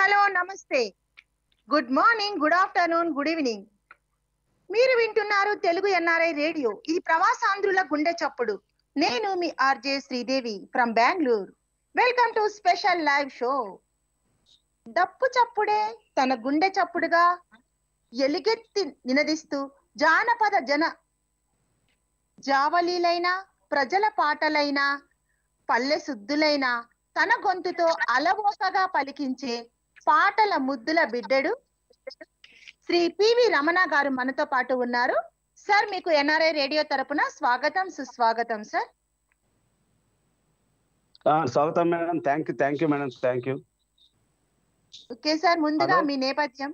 Hello నమస్తే, good morning, good afternoon, good evening. మీరు వింటున్నారు తెలుగు ఎన్ఆర్ఐ రేడియో. ఇది ప్రవాసాంధ్రుల గుండె చప్పుడు. నేను మీ RJ Sridevi from Bengaluru. Welcome to special live show. డప్పు చప్పుడే తన గుండె చప్పుడుగా ఎలుగెత్తి నినదిస్తూ జానపద జావలీలైన ప్రజల పాటలైన పల్లె సుద్దులైన తన గొంతుతో అలవోకగా పలికించే పాటల ముద్దుల బిడ్డడు శ్రీ పివి రమణ గారు మనతో పాటు ఉన్నారు. సార్, మీకు ఎన్ఆర్ఐ రేడియో తరపున స్వాగతం, సుస్వాగతం సార్. స్వాగతం madam. Thank you madam. Thank you. Okay sir, ముందుగా మీ నేపథ్యం,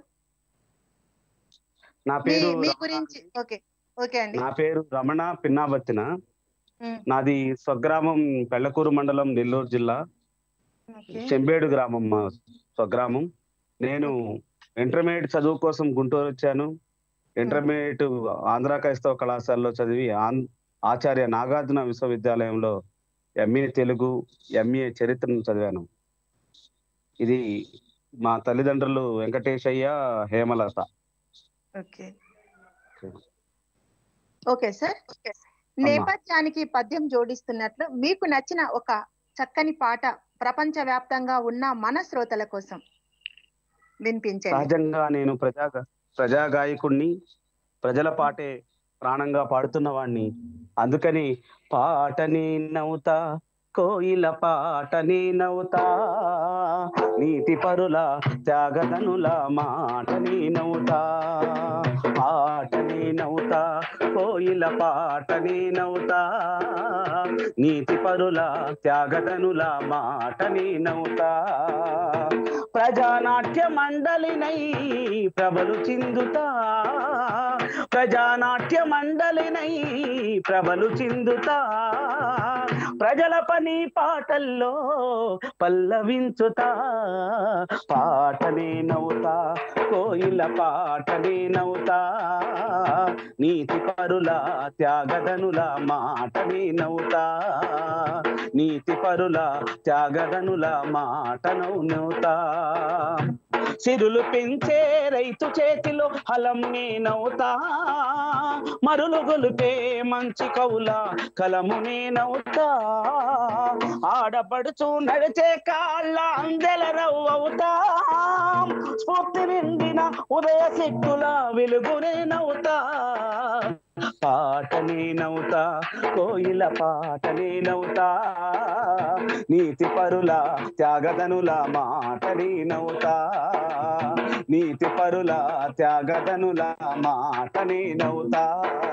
నా పేరు మీ గురించి. ఓకే అండి. నా పేరు రమణ పిన్నాబత్తిన. నాది స్వగ్రామం పెళ్లకూరు మండలం, నెల్లూరు జిల్లా, చెంబేడు గ్రామం మా స్వగ్రామం. నేను ఇంటర్మీడియట్ చదువు కోసం గుంటూరు వచ్చాను. ఇంటర్మీడియట్ ఆంధ్ర క్రైస్తవ కళాశాలలో చదివి ఆచార్య నాగార్జున విశ్వవిద్యాలయంలో ఎంఏ తెలుగు, ఎంఏ చరిత్రను చదివాను. ఇది మా తల్లిదండ్రులు వెంకటేశయ్య, హేమలత. ఓకే సార్, నేపథ్యానికి పద్యం జోడిస్తున్నట్లు మీకు నచ్చిన ఒక చక్కని పాట ప్రపంచ వ్యాప్తంగా ఉన్న మన శ్రోతల కోసం వినిపించండి. సహజంగా నేను ప్రజా గాయకుడిని, ప్రజల పాటే ప్రాణంగా పాడుతున్న వాడిని. అందుకని పాటని నవ్వుతా, కోయిల పాటని నవ్వుతా, నీతి పరుల త్యాగదనుల మాటని నవ్వుతా, పాటని నవ్వుతా, కోయిల పాటని నవ్వుతా, నీతి పరుల త్యాగదనుల మాటని నవ్వుతా, ప్రజానాట్య మండలినై ప్రభలు చిందుతా, ప్రజానాట్య మండలినై ప్రభలు చిందుతా, ప్రజల పని పాటల్లో పల్లవించుతా, పాటనే నవ్వుతా, కోయిల పాటనే నవ్వుతా, నీతి పరుల త్యాగదనుల మాటనే నవ్వుతా, నీతి పరుల త్యాగదనుల మాట నవ్వుతా, సిరులు పెంచే రైతు చేతిలో హలం నేనవుతా, మరులు గొలిపే మంచి కవుల కలము నేనవుతా, ఆడపడుచు నడిచే కాళ్ళ అందెల రవ్వవుతా, స్ఫూర్తి నిండిన ఉదయ సిక్కుల వెలుగు నేనవుతా, పాటనే నవ్వుతా, కోయిల పాటనే నవ్వుతా, నీతి పరుల త్యాగదనుల మాటనే నవ్వుతా, నీతి పరుల త్యాగదనుల మాటనే నవ్వుతా,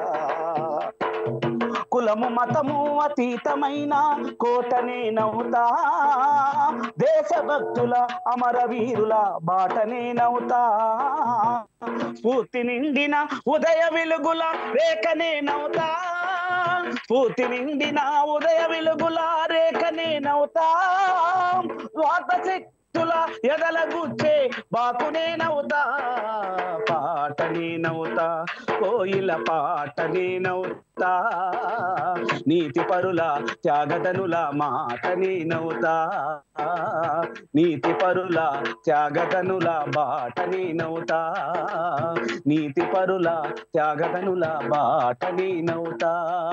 కులము మతము అతీతమైన కోటనే నవ్వుతా, దేశభక్తుల అమరవీరుల బాటనే నవ్వుతా, స్ఫూర్తి నిండిన ఉదయ వెలుగుల రేఖనే నవ్వుతా, స్ఫూర్తి నిండిన ఉదయ వెలుగుల రేఖనే నవ్వుతా, స్వార్థ శక్తుల ఎదల గుచ్చే బాకునే నవ్వుతా, పాటనే నవ్వుతా, కోయిల పాటనే నవ్వుతా, నీతి పరుల త్యాగదనుల మాటనే నవ్వుతా, నీతి పరుల త్యాగదనుల బాటనే నవ్వుతా, నీతి పరుల త్యాగదనుల బాటనే నవ్వుతా.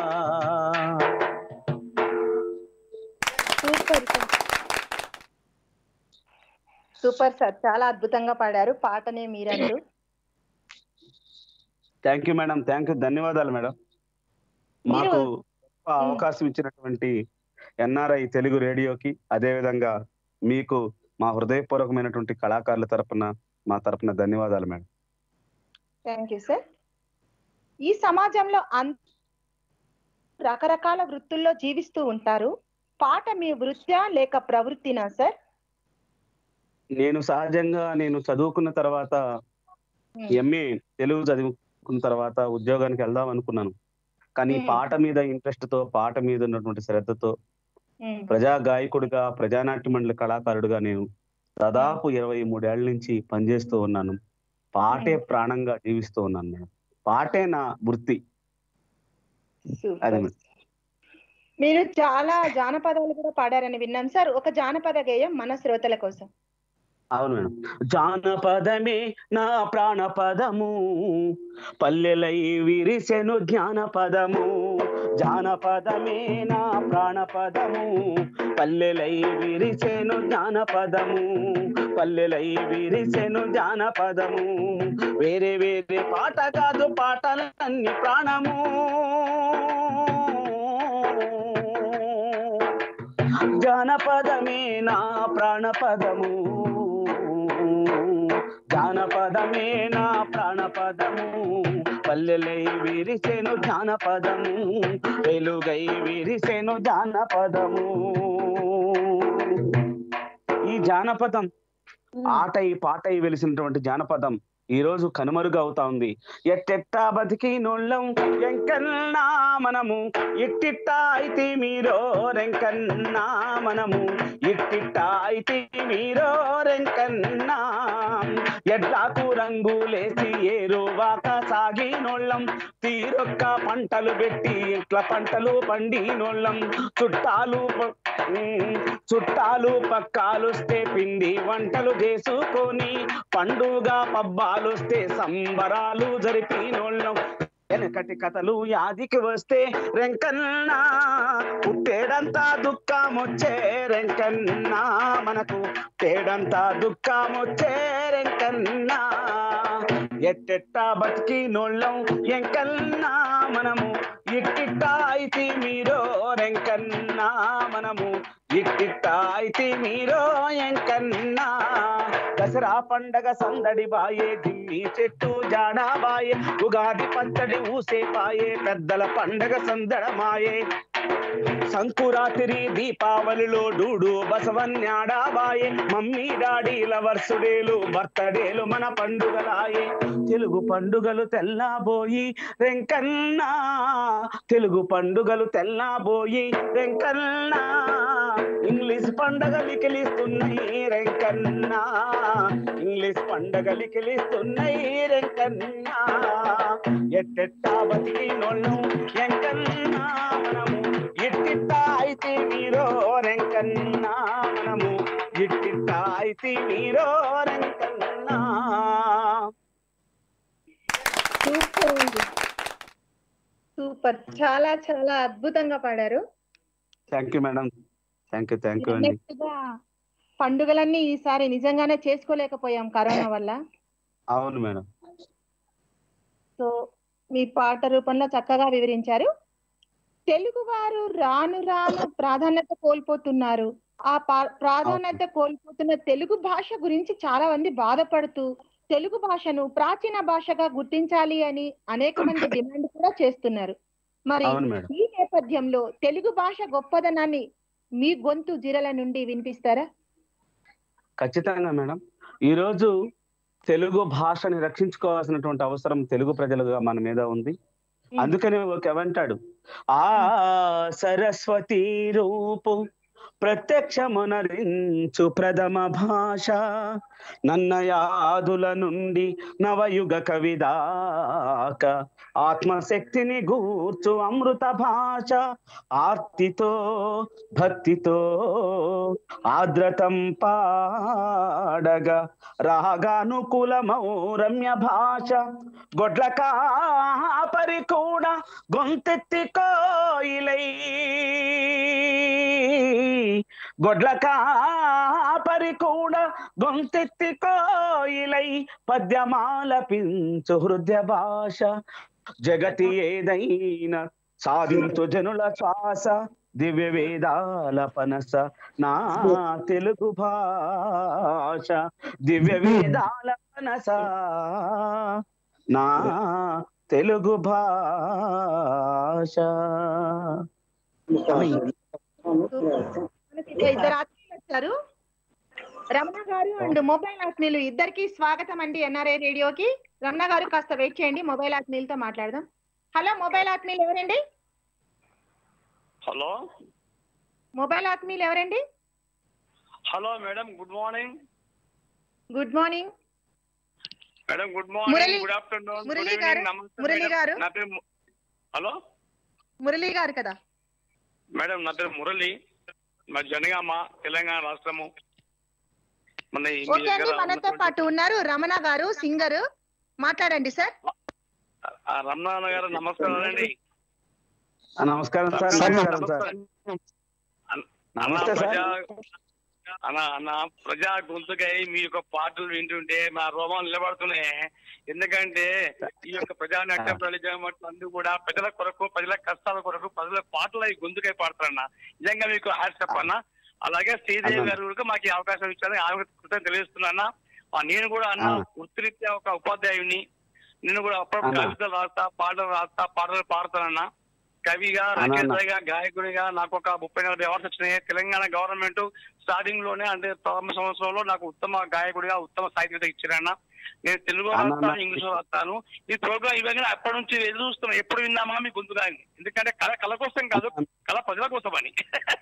సూపర్ సార్, చాలా అద్భుతంగా పాడారు. పాటనే మీరంటూ. Thank you madam. Thank you, ధన్యవాదాలు మేడం. మాకు అవకాశం ఇచ్చినటువంటి ఎన్ఆర్ఐ తెలుగు రేడియోకి, అదేవిధంగా మీకు మా హృదయపూర్వకమైనటువంటి కళాకారుల మా తరపున ధన్యవాదాలు మేడం. Thank you sir. ఈ సమాజంలో రకరకాల వృత్తుల్లో జీవిస్తూ ఉంటారు. పాట మీ వృత్యా లేక ప్రవృత్తినా సార్? నేను సహజంగా చదువుకున్న తర్వాత ఎంఏ తెలుగు చదువుకున్న తర్వాత ఉద్యోగానికి వెళ్దాం అనుకున్నాను. కానీ పాట మీద ఇంట్రెస్ట్ తో, పాట మీద ఉన్నటువంటి శ్రద్ధతో ప్రజా గాయకుడిగా, ప్రజానాట్య మండలి కళాకారుడిగా నేను దాదాపు 23 ఏళ్ల నుంచి పనిచేస్తూ ఉన్నాను. పాటే ప్రాణంగా జీవిస్తూ ఉన్నాను నేను. పాటే నా వృత్తి. మీరు చాలా జానపదాలు కూడా పాడారని విన్నాం సార్. ఒక జానపద గేయం మన శ్రోతల కోసం. అవును మేడం. జానపదమే నా ప్రాణపదము, పల్లెలై విరిసెను జ్ఞానపదము. జానపదమే నా ప్రాణపదము, పల్లెలై విరిసెను జ్ఞానపదము. పల్లెలై విరిసెను జానపదము. వేరే వేరే పాట కాదు, పాటలన్నీ ప్రాణము. జానపదమే నా ప్రాణపదము, జానపదమే నా ప్రాణపదము. పల్లెలై విరిసెను జానపదము, వెలుగై విరిసెను జానపదము. ఈ జానపదం ఆటై పాటై వెలిసినటువంటి జానపదం ఈ రోజు కనుమరుగవుతా ఉంది. ఎట్టెట్టా బతికి నోళ్ళం ఎంకన్నా మనము, ఇట్టిట్టా అయితే మీరో రెంకన్నా మనము, ఇట్టిట్టా అయితే మీరో రెంకన్నా. ఎడ్లకు రంగులేసి ఏరువాక సాగినోళ్ళం, తీరొక్క పంటలు పెట్టి ఇట్ల పంటలు పండినోళ్ళం. చుట్టాలు పక్కాలుస్తే పిండి వంటలు చేసుకొని, పండుగ పబ్బాలుస్తే సంబరాలు జరిపినోళ్ళం. వెనకటి కథలు యాదికి వస్తే రెంకన్నా, పుట్టేడంతా దుఃఖమొచ్చే రెంకన్నా మనకు, తేడంతా దుఃఖమొచ్చే రెంకన్నా. ఎట్టెట్టా బతికి నోళ్ళం ఎంకన్నా మనము, ఇట్టిట్టా అయితే మీరో రెంకన్నా మనము, ఇట్టిట్టా అయితే మీరో ఎంకన్నా. దసరా పండగ సందడి బాయే, దిమ్మి చెట్టు జాడాబాయే, ఉగాది పచ్చడి ఊసేపాయే, పెద్దల పండగ సందడమాయే. సంకురాత్రి దీపావళిలో డూడు బసవన్యాడాబాయే, మమ్మీ డాడీల వర్సుడేలు బర్తడేలు మన పండుగలాయే. తెలుగు పండుగలు తెల్లాబోయి రెంకన్నా, తెలుగు పండుగలు తెల్లాబోయి రెంకన్నా. English పండగలికిలిస్తున్నాయి రెంకన్నా, English పండగలికిలిస్తున్నాయి రెంకన్నా. ఎట్టెట్టా బతికి నోళ్ళం ఎంకన్నా మనము, ఇట్టిట్టా అయితే మీరో రెంకన్నా మనము, ఇట్టిట్టా అయితే మీరో రెంకన్నా. సూపర్, చాలా చాలా అద్భుతంగా పాడారు. Thank you madam, thank you అండి. పండుగలన్నీ ఈసారి నిజంగానే చేసుకోలేకపోయాం కరోనా వల్ల. అవును మేడం. సో మీ పాట రూపంలో చక్కగా వివరించారు. తెలుగు వారు రాను రాను ప్రాధాన్యత కోల్పోతున్నారు. ఆ ప్రాధాన్యత కోల్పోతున్న తెలుగు భాష గురించి చాలా మంది బాధపడుతూ తెలుగు భాషను ప్రాచీన భాషగా గుర్తించాలి అని అనేక మంది డిమాండ్ కూడా చేస్తున్నారు. మరి ఈ నేపథ్యంలో తెలుగు భాష గొప్పదనాన్ని మీ గొంతు జిరల నుండి వినిపిస్తారా? ఖచ్చితంగా మేడం. ఈరోజు తెలుగు భాషని రక్షించుకోవాల్సినటువంటి అవసరం తెలుగు ప్రజలుగా మన మీద ఉంది. అందుకని ఒక ఏమంటాడు, ఆ సరస్వతి రూపు ప్రత్యక్షమునరించు ప్రథమ భాష, నన్నయాదుల నుండి నవయుగ కవిదాక, ఆత్మశక్తిని గూర్చు అమృత భాష. ఆర్తితో భక్తితో ఆద్రతం పాడగా రాగానుకూలమౌ రమ్య భాష. గొడ్ల కాపరి కూడా గొంతెత్తి కోయిలై, గొడ్ల కాపరి కూడా గొంతెత్తి కోయిలై, పద్యమాలపించు హృదయ భాష. జగతి ఏదైనా సాధించు జనుల శ్వాస, దివ్య వేదాల పనస నా తెలుగు భాష. దివ్య వేదాల పనస నా తెలుగు భాష. ఇద్దరు ఆత్మీయులు వచ్చారు, రమణ గారు అండ్ మొబైల్ ఆత్మీయులు. ఇద్దరికి స్వాగతం అండి ఎన్ఆర్ఐ రేడియోకి. రమణ గారు కాస్త వెయిట్ చేయండి, మొబైల్ ఆత్మీయులతో మాట్లాడదాం. హలో మొబైల్ ఆత్మీయులు ఎవరండి? హలో మొబైల్ ఆత్మీయులు ఎవరండి? Hello madam, good morning. Good morning madam, good morning, good afternoon, Murali గారు. మురళి గారు, హలో మురళి గారు కదా మేడం? నా పేరు మురళి, మా జనగామ, తెలంగాణ రాష్ట్రము. మన ఓకే అండి, మనతో పాటు ఉన్నారు రమణ గారు, సింగర్. మాట్లాడండి సార్. రమణ గారు నమస్కారం అండి. నమస్కారం సార్. నమస్కారం సార్. నమస్తే సార్. అన్న ప్రజా గొంతుకై మీ యొక్క పాటలు వింటుంటే మా రోమాలు నిలబడుతున్నాయి. ఎందుకంటే ఈ యొక్క ప్రజానాట్య ప్రజలు కూడా ప్రజల కొరకు, ప్రజల కష్టాల కొరకు, ప్రజల పాటలు ఈ గొంతుకై పాడతారన్న. నిజంగా మీకు హ్యాట్స్ ఆఫ్ అన్న. అలాగే శ్రీదేవి గారు కూడా మాకు ఈ అవకాశం ఇచ్చారు, ఆమె కృతజ్ఞతలు తెలియజేస్తున్నా. నేను కూడా అన్న వృత్తిరీత్యా ఒక ఉపాధ్యాయుని. నేను కూడా అప్పుడప్పుడు కవితలు రాస్తా, పాటలు పాడతానన్నా. కవిగా, రచయితగా, గాయకుడిగా నాకు ఒక 34 అవార్డ్స్ వచ్చినాయి. తెలంగాణ గవర్నమెంట్ స్టార్టింగ్ లోనే, అంటే ప్రారంభ సంవత్సరంలో నాకు ఉత్తమ గాయకుడిగా, ఉత్తమ సాహిత్యత ఇచ్చారన్న. నేను తెలుగు రాస్తాను, ఇంగ్లీష్ రాస్తాను. ఈ ప్రోగ్రామ్ ఇవ్వగానే అప్పటి నుంచి ఎదురు చూస్తున్నాను, ఎప్పుడు విన్నామా మీ గొంతు కానీ. ఎందుకంటే కళ కోసం కాదు, కళ ప్రజల కోసం అని.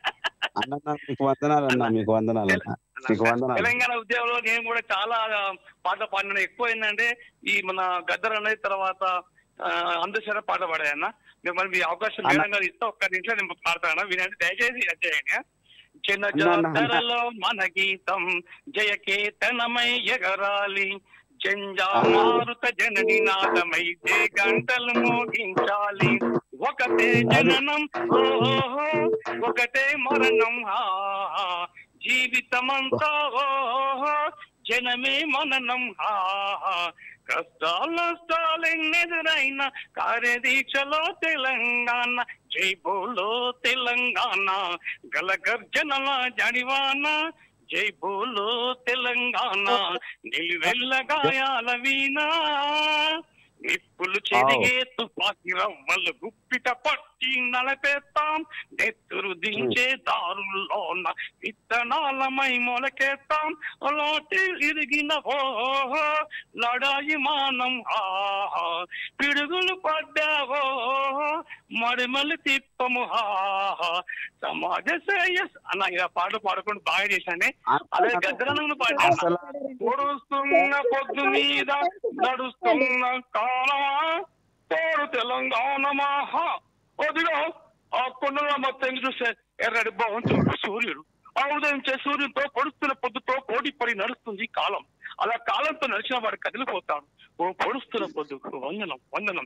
తెలంగాణ ఉద్యోగంలో నేను కూడా చాలా పాటలు పాడినా. ఎక్కువ ఏంటంటే ఈ మన గద్దర్ అనేది, తర్వాత అందరి పాట పాడాయన్న. మరి మీ అవకాశం మేడం ఇస్తా, ఒక్క నిమిషం నేను పాడతాను, వినండి దయచేసి. అధ్యయన చిన్న జాతరలో మన గీతం జయకేతనమై ఎగరాలి, జంజామారుత జనని నాదమైతే గంటలు మోగించాలి. ఒకటే జననం ఓహో, ఒకటే మరణం హాహా, జీవితమంతా ఓహో, జనమే మననం హాహా. కష్టాలు నష్టాలెన్నెదురైనా కార్యదీక్షలో తెలంగాణ, జై బోలో తెలంగాణ, గల గర్జనల జడివాన, జై బోలో తెలంగాణ, నిలువెల్ల గాయాల వీణా, నిప్పులు చెరిగే తుపాకి రవ్వలు గుప్పిట పట్టి నలపేస్తాం, నెత్తురు దించే దారుల్లోన విత్తనాలమై మొలకేస్తాం, లోటి ఇరిగిన ఓహో లడాయి మానం ఆహా, పిడుగులు పడ్డావో మడిమలు తిప్పము హాహా, సమాజ శ్రేయస్ అన్న. ఇలా పాట పాడుకుంటూ బాగా చేశానే. అలాగే గద్దరను పాడాను. పొడుస్తున్న పొద్దు మీద నడుస్తున్న కాలమా, తోడు తెలంగాణమా, అదిగో ఆ కొండల మొత్తం చూస్తే ఎర్రడి బాగుంటుంది సూర్యుడు, ఆ ఉదయించే సూర్యుడితో పొడుస్తున్న పొద్దుతో పోటీ పడి నడుస్తుంది కాలం. అలా కాలంతో నడిచిన వాడు కదిలిపోతాడు. ఓ పొడుస్తున్న పొద్దుకు వందనం వందనం.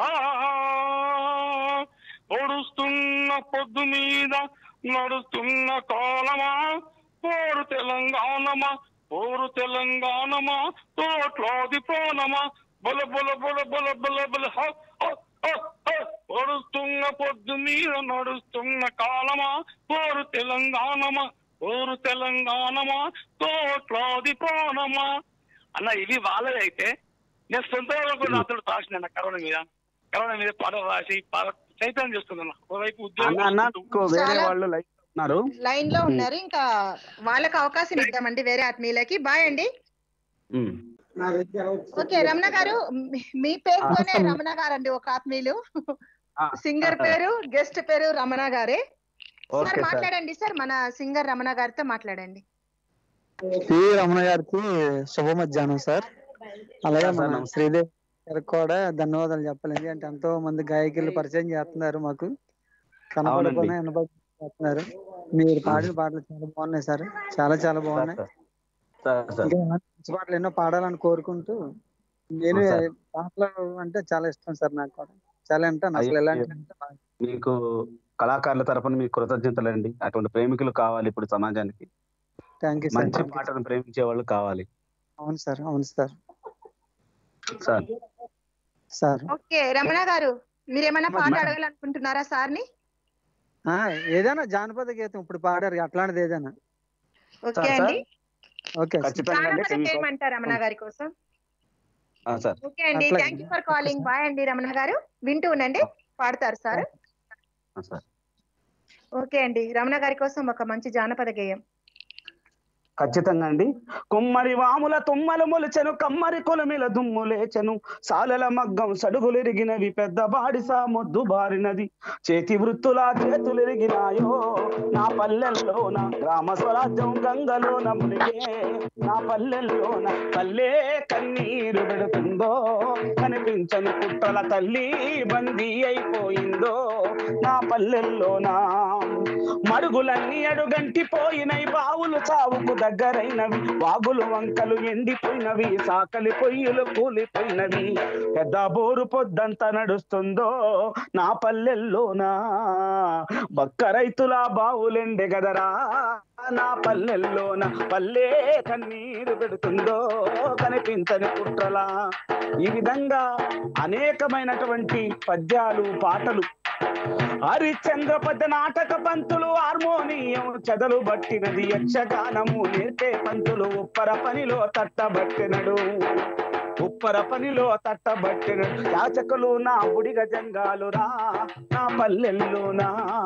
పొడుస్తున్న పొద్దు మీద నడుస్తున్న కాలమా, పోరు తెలంగాణమా, పోరు తెలంగాణమా, తోట్లాది ప్రాణమా, బల బల బల బల బల బల. పొడుస్తున్న పొద్దు మీద నడుస్తున్న కాలమా, పోరు తెలంగాణమా, పోరు తెలంగాణమా, తోట్లాది ప్రాణమా అన్న. ఇవి వాళ్ళే అయితే నేను సొంతంగా కూడా అతడు రాసిన కరోనా మీద పాట రాసి చైతన్యం చేస్తున్నాను. ఒకవైపు ఉద్యోగం లైన్ లో ఉన్నారు, ఇంకా వాళ్ళకి అవకాశం ఇద్దామండి వేరే ఆత్మీయులకి. బాయ్ అండి. ఓకే రమణ గారు, మీ పేరుతోనే రమణ గారు అండి ఒక ఆత్మీయులు. సింగర్ పేరు, గెస్ట్ పేరు రమణ గారే. సార్ మాట్లాడండి సార్, మన సింగర్ రమణ గారితో మాట్లాడండి. రమణ గారికి శుభ మధ్యాహ్నం సార్. అలాగే మన శ్రీదేవి గారికి కూడా ధన్యవాదాలు చెప్పాలి. ఎందుకంటే ఎంతో మంది గాయకులు పరిచయం చేస్తున్నారు, మాకు కనపడకుండా చేస్తున్నారు. మీరు పాడిన పాటలు చాలా బాగున్నాయి సార్, చాలా చాలా బాగున్నాయి. మంచి పాటలు ఎన్నో పాడాలని కోరుకుంటూ, నేను పాటలు అంటే చాలా ఇష్టం సార్, నాకు కూడా చాలా అంటే అసలు ఎలాంటి మీకు కళాకారుల తరపున మీకు కృతజ్ఞతలు అండి. అటువంటి ప్రేమికులు కావాలి ఇప్పుడు సమాజానికి. Thank you sir. మంచి పాటను ప్రేమించే వాళ్ళు కావాలి. అవును సార్, అవును sir. Sir sir okay Ramana గారు, మీరేమైనా పాట అడగాలనుకుంటున్నారా సార్ని? ఏదైనా జానపద గీతం ఇప్పుడు పాడారు, అట్లాంటిది ఏదైనా. ఓకే అండి, ఓకే చేయమంటారా రమణ గారి కోసం? ఓకే అండి, thank you for calling. Bye అండి రమణ గారు, వింటూ ఉండండి, పాడతారు సార్. ఓకే అండి, రమణ గారి కోసం ఒక మంచి జానపద గేయం. ఖచ్చితంగా అండి. కుమ్మరి వాముల తుమ్మలు మొలిచెను, కమ్మరి కొలమిల దుమ్ము లేచెను, సాలల మగ్గం సడుగులెరిగినవి, పెద్ద బాడిసా మొద్దు బారినది, చేతి వృత్తుల చేతులెరిగినాయో నా పల్లెల్లోన, గ్రామ స్వరాజ్యం గంగలోన మునిగే నా పల్లెల్లోన, పల్లె కన్నీరు పెడుతుందో కనిపించని పుట్టల తల్లి బందీ అయిపోయిందో నా పల్లెల్లోన, మడుగులన్నీ అడుగంటి పోయినై, బావులు చావుకు దగ్గరైనవి, వాగులు వంకలు ఎండిపోయినవి, సాకలి పొయ్యిలు కూలిపోయినవి. పెద్ద బోరు పొద్దంతా నడుస్తుందో నా పల్లెల్లోనా, బక్క రైతుల బావులెండే గదరా నా పల్లెల్లోన. పల్లె కన్నీరు పెడుతుందో కనిపించని కుట్రలా. ఈ విధంగా అనేకమైనటువంటి పద్యాలు, పాటలు, హరిశ్చంద్ర పద్య నాటక పంతులు, హార్మోనియం చెదలు బట్టినది, యక్షగానము నేర్పే పంతులు, ఉప్పర పనిలో తట్టబట్టినడు, ఉప్పర పనిలో తట్టబట్టినడు. యాచకులు నా బుడిగ జంగాలురా నా పల్లెల్లోనా,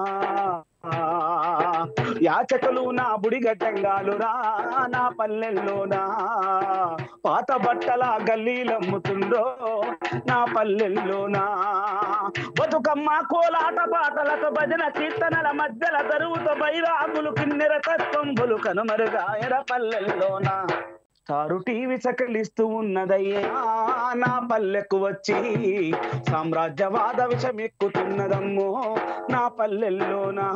యాచకులు నా బుడిగ జంగాలురా నా పల్లెల్లోనా. పాత బట్టల గల్లీలమ్ముతుండో నా పల్లెల్లోనా. బతుకమ్మ కోలాట పాటలకు భజన కీర్తనల మధ్యల దరువుతో బైరాగులు కిన్నెర తత్వంబులు కనుమరుగా ఎర పల్లెల్లోనా. తారు టీవీ సకలిస్తూ ఉన్నదయ్యా నా పల్లెకు వచ్చి, సామ్రాజ్యవాద విషం ఎక్కుతున్నదమ్మో నా పల్లెల్లోనా.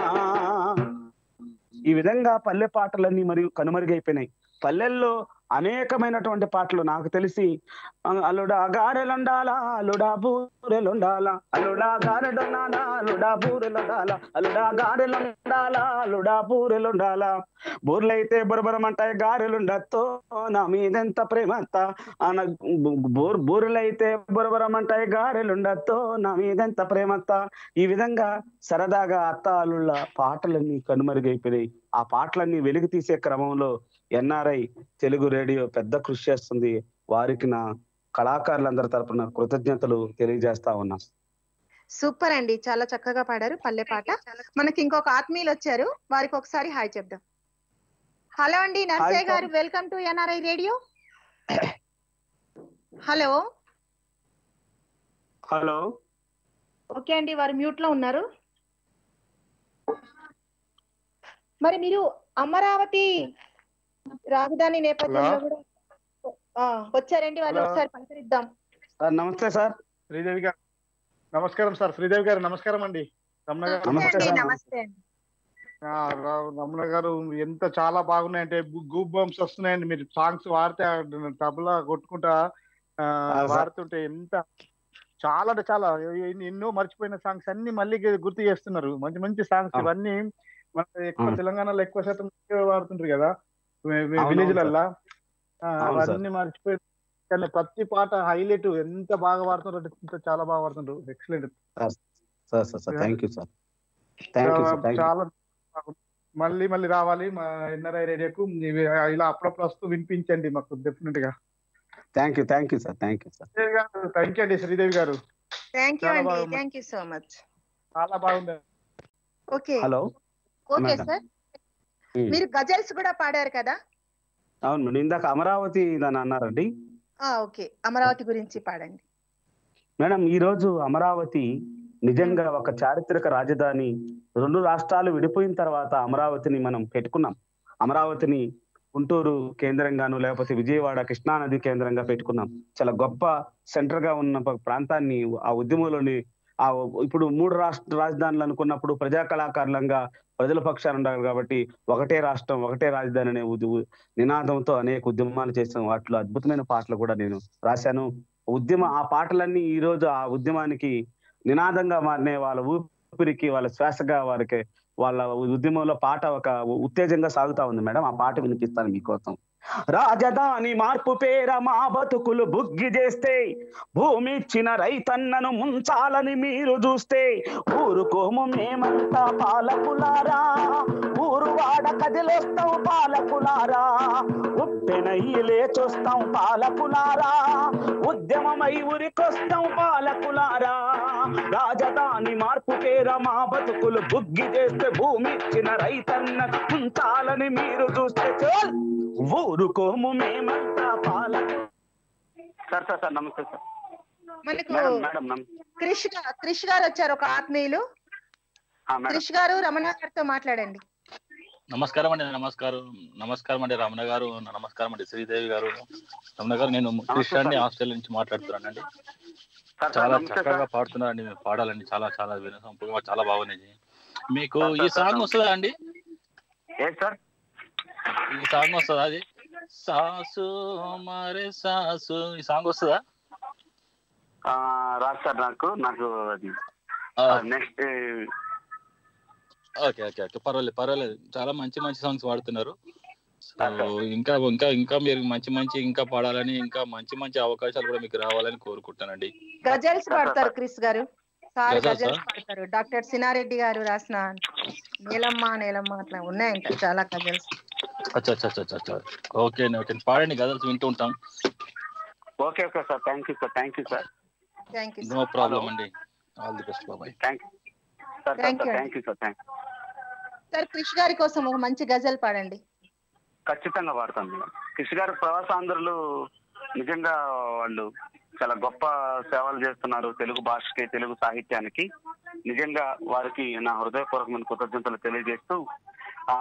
ఈ విధంగా పల్లె పాటలన్నీ మరియు కనుమరుగైపోయినాయి. పల్లెల్లో అనేకమైనటువంటి పాటలు నాకు తెలిసి, అల్లుడా గారెలుండాలా, అల్లుడా బూరెలుండాలా, అల్లుడా గారెలుండాలా, అల్లుడా బూరెలుండాలా, అల్లుడా గారెలుండాలా, అల్లుడా బూరెలుండాలా. బూర్లైతే బురబరమంటాయి, గారెలుండతో నా మీదెంత ప్రేమంత. బూరెలైతే బురబరమంటాయి, గారెలుండతో నా మీదెంత ప్రేమంత. ఈ విధంగా సరదాగా అత్త అల్లుళ్ళ పాటలన్నీ కనుమరుగైపోయినాయి. ఆ పాటలన్నీ వెలుగు తీసే క్రమంలో ఎన్ఆర్ఐ తెలుగు రేడియో పెద్ద కృషి చేస్తుంది. వారికి నా కళాకారులందరి తరపున కృతజ్ఞతలు తెలియజేస్తా ఉన్నా. సూపర్ అండి, చాలా చక్కగా పాడారు పల్లె పాట. మనకి ఇంకొక ఆత్మీయులు వచ్చారు, వారికి ఒకసారి హాయ్ చెప్దాం. హలో అండి నర్సయ్య గారు, welcome to NRI radio. Hello. Hello. Okay అండి, వారు మ్యూట్ లో ఉన్నారు. మరి మీరు అమరావతి రాజధాని నేపథ్యంలో కూడా వచ్చారండి, వాళ్ళు ఒకసారి పలకరిద్దాం. నమస్తే సార్. శ్రీదేవి గారు నమస్కారం. సార్ శ్రీదేవి గారు నమస్కారం అండి. రమణ గారు నమస్తే అండి. రమణ గారు ఎంత చాలా బాగున్నాయంటే గూప్ బంప్స్ వస్తున్నాయండి. మీరు సాంగ్స్ వాడితే తబలా కొట్టుకుంటా వాడుతుంటే ఎంత చాలా అంటే చాలా ఎన్నో మర్చిపోయిన సాంగ్స్ అన్ని మళ్ళీ గుర్తు చేస్తున్నారు. మంచి మంచి సాంగ్స్ ఇవన్నీ మన ఎక్కువ తెలంగాణలో ఎక్కువ శాతం వాడుతుంటారు కదా విలేజ్లల్లా, అవన్నీ మర్చిపోయి కానీ ప్రతి పాట హైలైట్ ఎంత బాగా వాడుతున్నారు అంటే చాలా బాగా వాడుతుంటారు. ఎక్సలెంట్. చాలా మళ్ళీ మళ్ళీ రావాలి మా ఎన్ఆర్ఐ రేడియోకు. ఇలా అప్పుడప్పుడు వస్తూ వినిపించండి మాకు డెఫినెట్ గా. Thank you sir. Thank you అండి శ్రీదేవి గారు. Thank you so much. చాలా బాగుంది. ఓకే. హలో. ఓకే సార్, మీరు గజల్స్ కూడా పాడారు కదా? అవును, ఇందాక అమరావతి అని అన్నారండి. ఓకే, అమరావతి గురించి పాడండి మేడం. ఈ రోజు అమరావతి నిజంగా ఒక చారిత్రక రాజధాని. 2 రాష్ట్రాలు విడిపోయిన తర్వాత అమరావతిని మనం పెట్టుకున్నాం. అమరావతిని గుంటూరు కేంద్రంగాను, లేకపోతే విజయవాడ కృష్ణానది కేంద్రంగా పెట్టుకున్నాం. చాలా గొప్ప సెంటర్ గా ఉన్న ప్రాంతాన్ని ఆ ఉద్యమంలోని ఇప్పుడు 3 రాష్ట్ర రాజధానులు అనుకున్నప్పుడు ప్రజా కళాకారులంగా ప్రజల పక్షాన ఉండాలి కాబట్టి ఒకటే రాష్ట్రం ఒకటే రాజధాని అనే నినాదంతో అనేక ఉద్యమాలు చేసాం. వాటిలో అద్భుతమైన పాటలు కూడా నేను రాశాను. ఆ పాటలన్నీ ఈ రోజు ఆ ఉద్యమానికి నినాదంగా మారిన, వాళ్ళ ఊపిరికి వాళ్ళ శ్వాసగా వారికి వాళ్ళ ఉద్యమంలో పాట ఒక ఉత్తేజంగా సాగుతా ఉంది మేడం. ఆ పాట వినిపిస్తాను మీకోసం. రాజధాని మార్పు పేర మా బతుకులు బుగ్గి చేస్తే, భూమి ఇచ్చిన రైతన్నను ముంచాలని మీరు చూస్తే, ఊరుకోము మేమంతా పాలకులారా, ఊరు వాడ కదిలొస్తాం పాలకులారా, ఉప్పెనయ్యి లేచొస్తాం పాలకులారా, ఉద్యమమై ఉరికొస్తాం పాలకులారా. రాజధాని మార్పు పేర మా బతుకులు బుగ్గి చేస్తే, భూమి ఇచ్చిన రైతన్నను ముంచాలని మీరు చూస్తే, ఊరుకోము మేమంతా పాలకు. సార్ నమస్తే సార్. మనకు క్రిష్ గారు వచ్చారు, ఒక ఆత్మీయులు. క్రిష్ గారు రమణ గారితో మాట్లాడండి. నమస్కారం అండి. నమస్కారం అండి రమణ గారు. నమస్కారం అండి శ్రీదేవి గారు. రమణ గారు, నేను క్రిష్ అండి, ఆస్ట్రేలియా నుంచి మాట్లాడుతున్నానండి. చాలా చక్కగా పాడుతున్నారండి. మీరు పాడాలండి, చాలా చాలా వినసొంపుగా చాలా బాగున్నాయి. మీకు ఈ సాంగ్ వస్తుందా అండి? ఈ సాంగ్ వస్తుందా? అది సాసు మరే సాసు ఈ సాంగ్ వస్తుందా? రాదు సార్, నాకు అది నెక్స్ట్. ఓకే ఓకే ఓకే, పర్వాలేదు. చాలా మంచి మంచి సాంగ్స్ పాడుతున్నారు. సో ఇంకా ఇంకా ఇంకా మీరు మంచి ఇంకా పాడాలని, ఇంకా మంచి అవకాశాలు కూడా మీకు రావాలని కోరుకుంటానండి. గజల్స్ పాడతారు క్రిస్ గారు. సార్ గజల్సా? గజల్స్ పాడతారు. డాక్టర్ సినారెడ్డి గారు రాసిన నీలమ్మ అట్లా ఉన్నాయంట చాలా గజల్స్. అచ్చా. ఓకే ఓకే, పాడండి, గజల్స్ వింటూ ఉంటాం. Okay sir, thank you sir. Thank you no problem అండి. ఆల్ ది బెస్ట్ బాబాయ్. Thank you sir. Sir Krish గారి కోసం ఒక మంచి గజల్ పాడండి. ఖచ్చితంగా పాడతాను మేడం. కృషి గారు ప్రవాసాంధ్రులు నిజంగా వాళ్ళు చాలా గొప్ప సేవలు చేస్తున్నారు తెలుగు భాషకి, తెలుగు సాహిత్యానికి. నిజంగా వారికి నా హృదయపూర్వకమైన కృతజ్ఞతలు తెలియజేస్తూ ఆ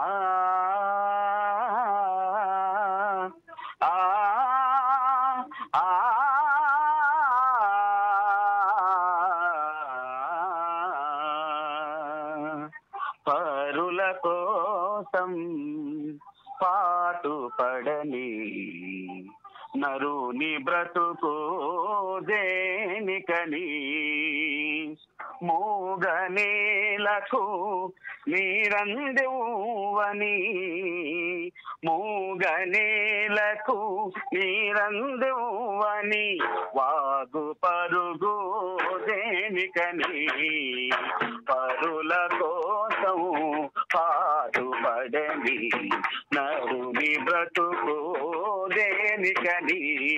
పరుల కోసం పాటు పడని నరుని బ్రతుకు దేనికని, మూగనేలకు నీరందివ్వని, మూగనేలకు నీరందివ్వని, వాగు పరుగు దేనికని, పరుల కోసం పాటుపడని నరుని బ్రతుకు దేనికని,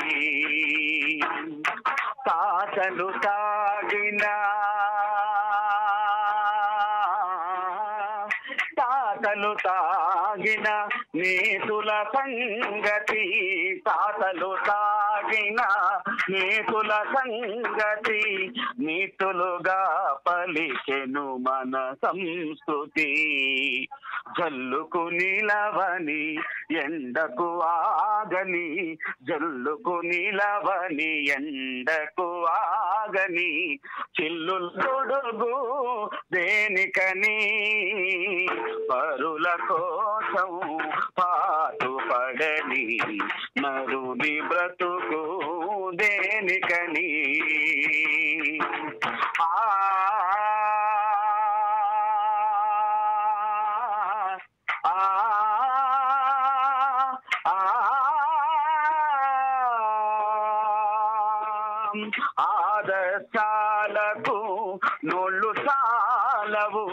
తాతలు తాగిన నేతుల సంగతి, తాతలు తాగిన నేతుల సంగతి, నీతులుగా పలికెను మన సంస్కృతి. జల్లుకు నిలవని ఎండకు ఆగని, జల్లుకు నిలవని ఎండకు ఆగని, చిల్లులు తొడుగు దేనికని, పరుల కోసం పాటుపడని నరుని బ్రతుకు దేనికని. ఆదర్శాలకు నోళ్ళు సాలవు,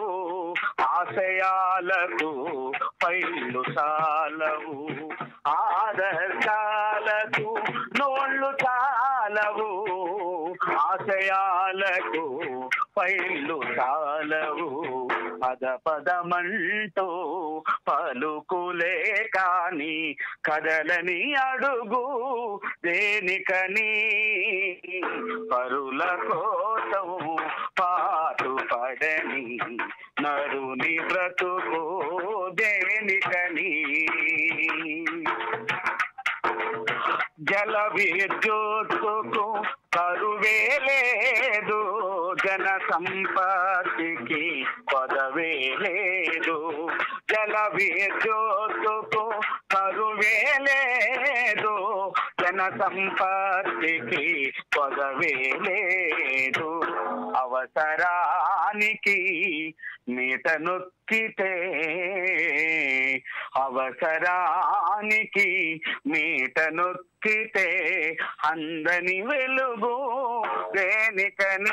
ఆశయాలకు పైళ్ళు సాలవు, ఆదర్శాలకు నోళ్ళు సాలవు, ఆశయాలకు పైళ్ళు సాలవు, పదమంటూ పలుకులే కాని కదలని అడుగు దేనికని, పరుల కోసం పాటుపడని నరుని బ్రతుకు దేనికని. జల విద్యుత్తుకు కరువే లేదు, జన సంపత్తికి కొదవే లేదు, జల విద్యుత్తుకు కరువే లేదు, జన సంపత్తికి కొదవే లేదు, అవసరానికి మీట నొక్కితే, అవసరానికి మీట నొక్కితే అందని వెలుగు దేనికని,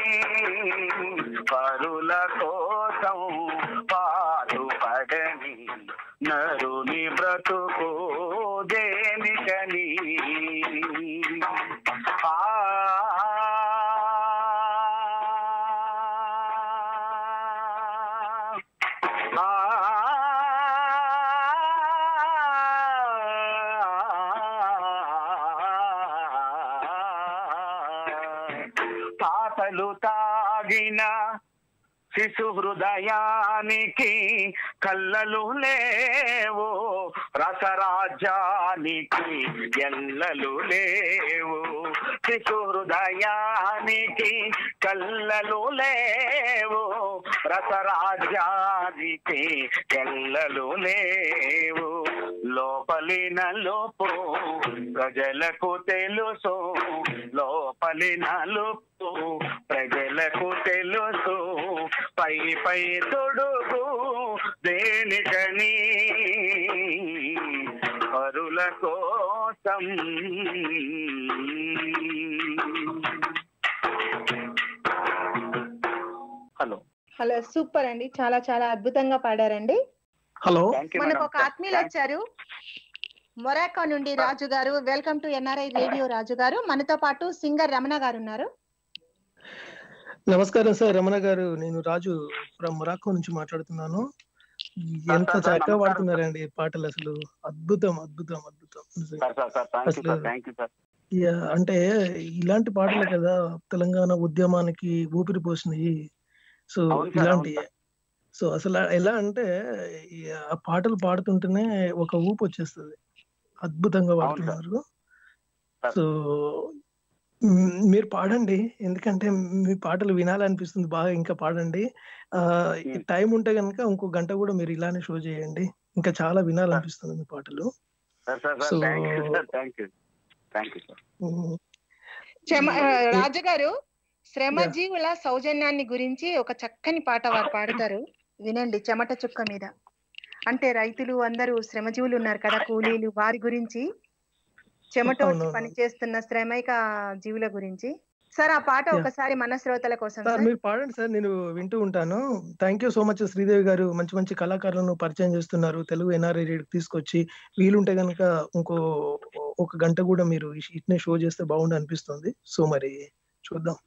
పరుల కోసం పాటుపడని నరుని బ్రతుకు దేనికని. తాతలు తాగిన శిశు హృదయానికి కళ్ళలు లేవు, రసరాజ్యానికి ఎల్లలు లేవు. శిశు హృదయానికి కళ్ళలు లేవు, రసరాజ్యానికి ఎల్లలు లేవు. లోపలిన లోపు ప్రజలకు తెలుసు, లోపలిన లోపు ప్రజలకు తెలుసు. పై పై తొడుగు దేనికని పరుల కోసం. హలో హలో, సూపర్ అండి, చాలా చాలా అద్భుతంగా పాడారండి. హలో, మనకు ఒక ఆత్మీయులు వచ్చారు మొరాకో నుండి, రాజు గారు. Welcome to NRI radio. Raju గారు, మనతో పాటు సింగర్ రమణ గారు ఉన్నారు. నమస్కారం సార్, రమణ గారు. నేను రాజు ఫ్రమ్ మొరాకో నుంచి మాట్లాడుతున్నాను. ఎంత చక్కగా పాడుతున్నారండి పాటలు, అసలు అద్భుతం అద్భుతం అద్భుతం. అసలు అంటే ఇలాంటి పాటలు కదా తెలంగాణ ఉద్యమానికి ఊపిరి పోసినాయి. సో ఇలాంటి అసలు ఎలా అంటే ఆ పాటలు పాడుతుంటేనే ఒక ఊపు వచ్చేస్తుంది. అద్భుతంగా పాడుతున్నారు. సో మీరు పాడండి, ఎందుకంటే మీ పాటలు వినాలనిపిస్తుంది బాగా. ఇంకా పాడండి. టైం ఉంటే కనుక ఇంకో గంట కూడా మీరు ఇలానే షో చేయండి, ఇంకా చాలా వినాలనిపిస్తుంది మీ పాటలు. రాజు గారు, శ్రమజీవుల సౌజన్యాన్ని గురించి ఒక చక్కని పాట వారు పాడతారు, వినండి. చెమట చుక్క మీద, అంటే రైతులు అందరూ శ్రమజీవులు ఉన్నారు కదా, కూలీలు, వారి గురించి, చెమట పని చేస్తున్న శ్రమైక జీవుల గురించి. సార్, ఆ పాట ఒకసారి మన శ్రోతల కోసం సార్ మీరు పాడండి సార్, నేను వింటూ ఉంటాను. Thank you so much Sridevi గారు. మంచి మంచి కళాకారులను పరిచయం చేస్తున్నారు తెలుగు ఎన్ఆర్ఐ రేడియోకి తీసుకొచ్చి. వీలుంటే కనుక ఇంకో ఒక గంట కూడా మీరు ఇట్నే షో చేస్తే బాగుండు అనిపిస్తుంది. సో మరి చూద్దాం.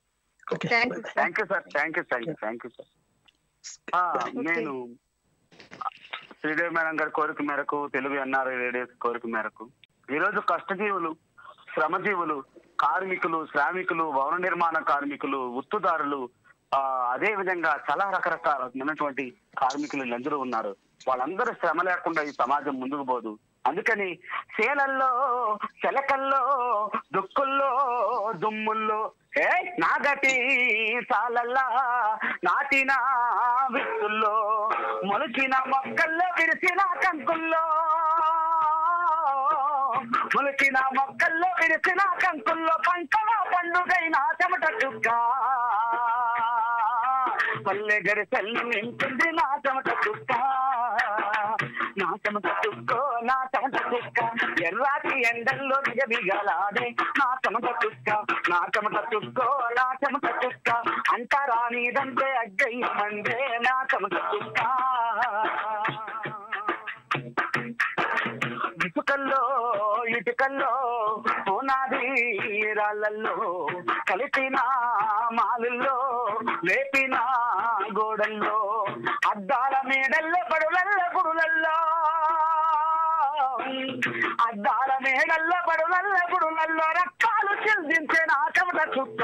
నేను శ్రీదేవి మేడం గారి కోరిక మేరకు, తెలుగు ఎన్ఆర్ఐ రేడియో కోరిక మేరకు, ఈరోజు కష్టజీవులు, శ్రమజీవులు, కార్మికులు, శ్రామికులు, భవన నిర్మాణ కార్మికులు, వృత్తుదారులు, అదే విధంగా చాలా రకరకాలైనటువంటి కార్మికులు వీళ్ళందరూ ఉన్నారు. వాళ్ళందరూ శ్రమ లేకుండా ఈ సమాజం ముందుకు పోదు. అందుకని చేలల్లో, చెలకల్లో, దుక్కుల్లో, దుమ్ముల్లో, నాగటి సాలల్లా నాటిన విత్తుల్లో, మొలిచిన మొక్కల్లో, విరిసిన కంకుల్లో, మొలిచిన మొక్కల్లో, విరిసిన కంకుల్లో, పంటల పండుగైన చెమట చుక్క, పల్లె గరిసెల్ని నింపింది నా చెమట చుక్క, నా చెమట చుక్కో, నా చెమట చుక్క, ఎర్రాటి ఎండల్లో దిగలాడే నా చెమట చుక్క, నా చెమట చుక్కో, నా చెమట చుక్క, అంటారా నీదంటే అగ్గయ్యమండే నా చెమట చుక్క. ఇటుకల్లో, ఇటుకల్లో, పునాది రాళ్ళల్లో, కలిపిన మాలుల్లో, లేపిన గోడల్లో, అద్దాల మేడల్లో, పడులల్ల గుడులల్లో, అద్దాల మేడల్లో, పడులల్ల గుడులల్లో, రక్తాలు చెల్లించే నా చెమట చుక్క,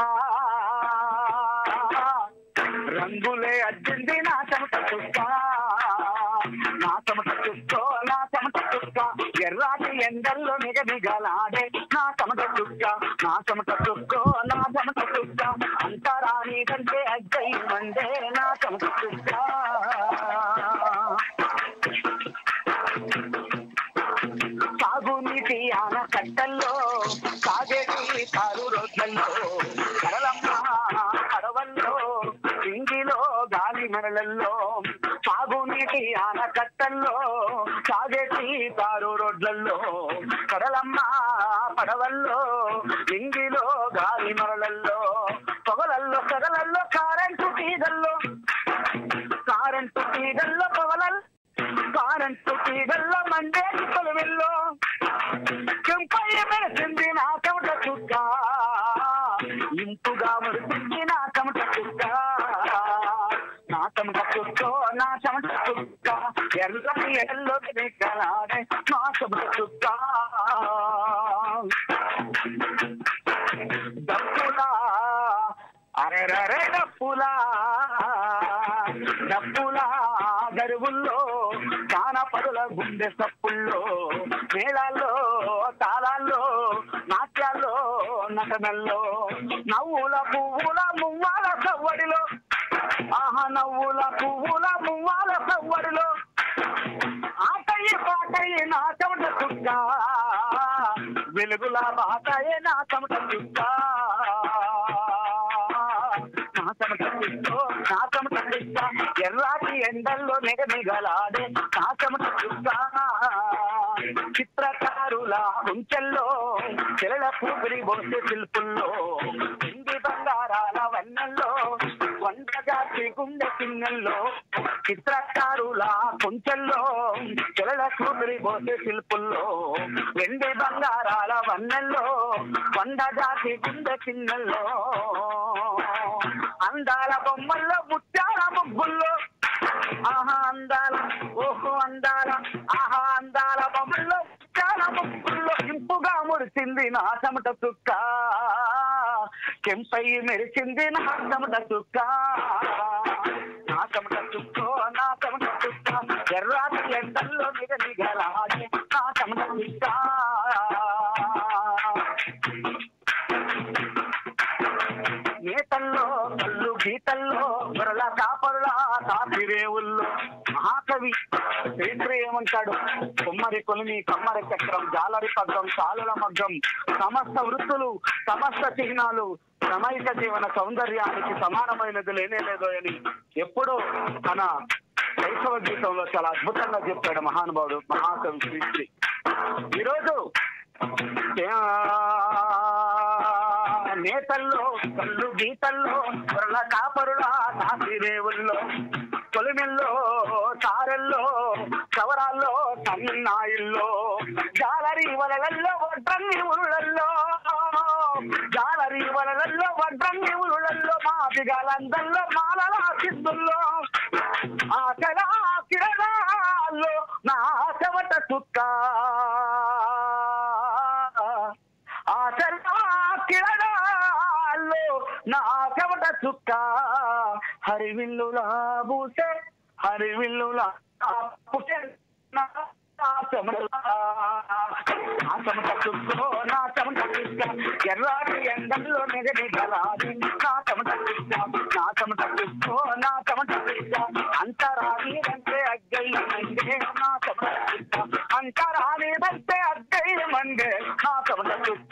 రంగులే అద్దింది నా చెమట చుక్క, నా చెమట చుక్కో, నా చెమట చుక్క, ఎర్రాటి ఎండల్లో నిగలాడే నా చెమట చుక్క, నా చెమట చుక్కో, నా చెమట చుక్క, అంటారా నీదంటే అగ్గయ్యమండే నా చెమట చుక్క. సాగునీటి ఆనకట్టల్లో, సాగేటి తారు రోడ్లలో, కడలమ్మ కడవల్లో, ఇంగిలో గాలి మెడలల్లో, సాగునీటి ఆనకట్టల్లో, సాగేటి తారు రోడ్లలో, కడలమ్మ పడవల్లో, ఇంగిలో గాలి మరలల్లో, పొగలల్లో సగలల్లో, కారెంటు తీగల్లో, కారెంటు తీగల్లో, పొగలల్లో, కారెంటు తీగల్లో, మండేటి కొలువెల్లో, చెంపయ్య మెరిసింది నా చెమట చుక్క, ఇంపుగా మురిసింది నా చెమట చుక్క, నా చెమట చుక్కో, నా చెమట చుక్క, ఎర్రని ఎల్లో దిగలాడే నా చెమట చుక్క. డప్పులా, అరెరరే డప్పులా, గుండె సప్పుల్లో మేళాల్లో తాళాల్లో నాట్యాల్లో నటనల్లో నవ్వుల పువ్వుల మువ్వాల సవ్వడిలో ఆహా నవ్వుల పువ్వుల మువ్వాల సవ్వడిలో ఆటయ్య పాటయ్య నా చెమట చుక్క వెలుగుల బాటయ్య నా చెమట చుక్క నా చెమట చుక్కో నా చెమట చుక్క ఎర్రాటి ఎండల్లో నిగనిగలాడే నా చెమట చుక్క చిత్రకారుల ఉంచెల్లో చెలల పూపిరి బొట్టు శిల్పుల్లో ఇండి బంగారాల వన్నెల్లో వంటజాతి గుండె చిన్నెల్లో చిత్రకారుల కుంచెల్లో చెలల పూపిరి బొట్టు శిల్పుల్లో వెండి బంగారాల వన్నెల్లో వంటజాతి గుండె చిన్నెల్లో అందాల బొమ్మల్లో ముత్యాల ముగ్గుల్లో ఆహా అందాల ఓహో అందాల ఆహా అందాల బొమ్మల్లో ముత్యాల ముగ్గుల్లో ఇంపుగా మురిసింది నా చెమట చుక్క కెంపై మెరిసింది నా చెమట చుక్క నా చెమట చుక్కో నా చెమట చుక్క ఎర్రాటి ఎండల్లో నిగనిగలాడే నా చెమట చుక్క నేతల్లో కళ్ళు గీతల్లో గొర్రెల కాపరుల తాపిరేవుల్లో మహాకవి చరిత్ర ఏమంటాడు కొమ్మరి కొలిమి కమ్మరి చక్రం జాలరి పగ్గం చాలుల మగ్గం సమస్త వృత్తులు సమస్త చిహ్నాలు సమైక జీవన సౌందర్యానికి సమానమైనది లేనేలేదో అని ఎప్పుడో తన శైశవ గీతంలో చాలా అద్భుతంగా చెప్పాడు మహానుభావుడు మహాకవి శ్రీశ్రీ. ఈరోజు నేతల్లో కళ్ళు గీతల్లో గొర్రెల కాపరుల తాసిరేవుల్లో కొలిమిల్లో తారెల్లో కవరాల్లో సన్నాయిల్లో జాలరి వలలల్లో వడ్రంగి ఉరుళల్లో జాలరి వలలల్లో వడ్రంగి ఉరుళల్లో మాదిగాలందల్లో మాలల సిద్ధుల్లో ఆకలా కిరణాల్లో నా చెమట చుక్క ఆచరా కిరణాల్లో నా చెమట చుక్క హరివిల్లులా బూసే హరివిల్లులా పుట్టే నా చెమట చుక్కో నా చెమట చుక్క ఎర్రాటి ఎండల్లో నిగనిగలాడి నా చెమట చుక్క నా చెమట చుక్కో నా చెమట చుక్క అంతరానిదంటే అగ్గయ్యమండే నా చెమట చుక్క అంతరానిదంటే అగ్గయ్యమండే నా చెమట చుక్క.